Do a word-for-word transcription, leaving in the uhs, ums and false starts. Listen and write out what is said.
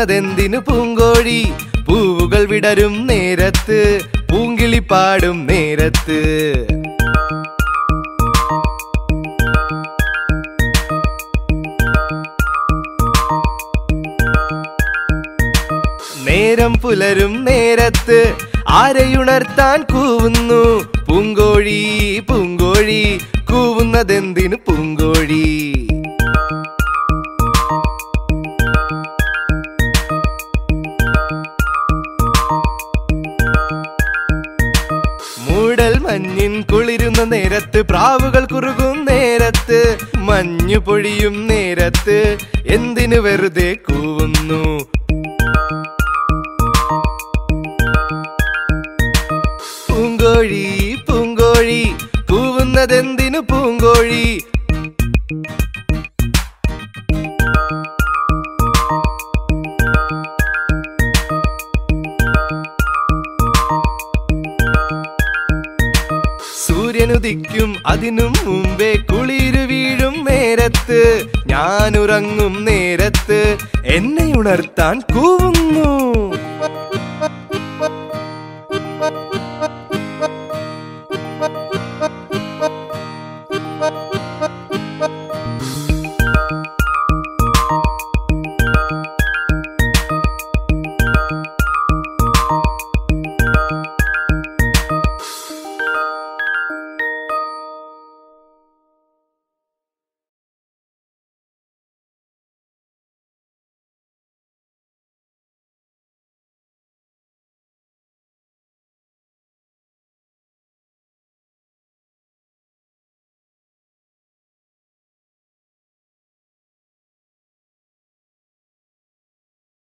കൂവുന്നതെന്തിനു പൂങ്കോഴി പൂവുകൾ വിടരും നേരത്ത് പൂങ്കിളി പാടും നേരത്ത് നേരം പുലരും നേരത്ത് ആരെയുണർത്താൻ കൂവുന്നു പൂങ്കോഴി പൂങ്കോഴി കൂവുന്നതെന്തിനു പൂങ്കോഴി മൂടൽ മഞ്ഞിൻ കുളിരുന്ന നേരത്ത് പ്രാവുകൾ കുറുകും നേരത്ത് മഞ്ഞു പൊഴിയും നേരത്ത് എന്തിനു വെറുതെ കൂവുന്നു പൂങ്കോഴി പൂങ്കോഴി കൂവുന്നതെന്തിനു പൂങ്കോഴി സൂര്യനുദിക്കും അതിനും മുമ്പേ കുളിരു വീഴും നേരത്ത് ഞാനുറങ്ങും നേരത്ത് എന്നെ ഉണർത്താൻ കൂവുന്നു